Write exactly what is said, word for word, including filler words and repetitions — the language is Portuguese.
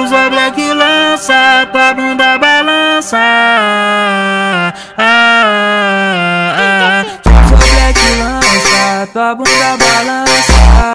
usa black lança, tua bunda balança. Ah, ah, ah. Usa black lança, tua bunda balança.